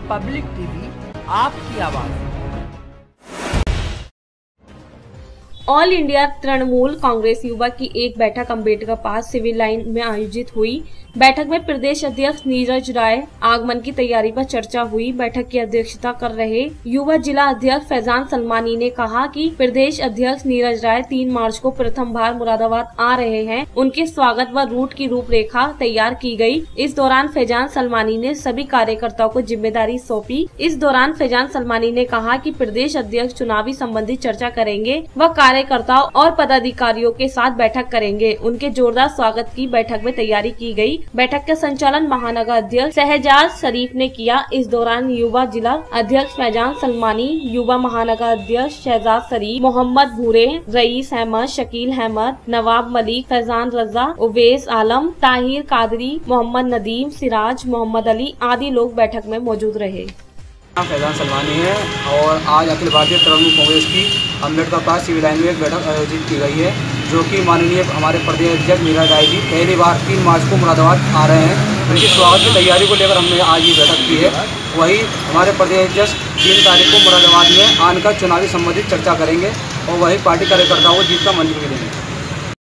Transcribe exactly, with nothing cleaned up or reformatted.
Public TV, आपकी आवाज। All India Trinamool Congress युवा की एक बैठक अम्बेडकर पार्क सिविल लाइन में आयोजित हुई। बैठक में प्रदेश अध्यक्ष नीरज राय आगमन की तैयारी पर चर्चा हुई। बैठक की अध्यक्षता कर रहे युवा जिला अध्यक्ष फैजान सलमानी ने कहा कि प्रदेश अध्यक्ष नीरज राय तीन मार्च को प्रथम बार मुरादाबाद आ रहे हैं। उनके स्वागत व रूट की रूपरेखा तैयार की गई। इस दौरान फैजान सलमानी ने सभी कार्यकर्ताओं को जिम्मेदारी सौंपी। इस दौरान फैजान सलमानी ने कहा कि प्रदेश अध्यक्ष चुनावी संबंधी चर्चा करेंगे व कार्यकर्ताओं और पदाधिकारियों के साथ बैठक करेंगे। उनके जोरदार स्वागत की बैठक में तैयारी की गई। बैठक का संचालन महानगर अध्यक्ष शहजाद शरीफ ने किया। इस दौरान युवा जिला अध्यक्ष फैजान सलमानी, युवा महानगर अध्यक्ष शहजाद शरीफ, मोहम्मद भूरे, रईस अहमद, शकील अहमद, नवाब मलिक, फैजान रजा, उवैस आलम, ताहिर कादरी, मोहम्मद नदीम, सिराज, मोहम्मद अली आदि लोग बैठक में मौजूद रहे। फैजान सलमानी है और आज अखिल भारतीय तृणमूल कांग्रेस की अम्बेडकर पार्क सिविल लाइन में एक बैठक आयोजित की गई है, जो कि माननीय हमारे प्रदेश अध्यक्ष नीरज राय जी पहली बार तीन मार्च को मुरादाबाद आ रहे हैं। उनकी स्वागत की तैयारी को लेकर हमने आज ये बैठक की है। वही हमारे प्रदेश अध्यक्ष तीन तारीख को मुरादाबाद में आनकर चुनावी संबंधित चर्चा करेंगे और वही पार्टी कार्यकर्ताओं को जीत का मंजूरी देंगे।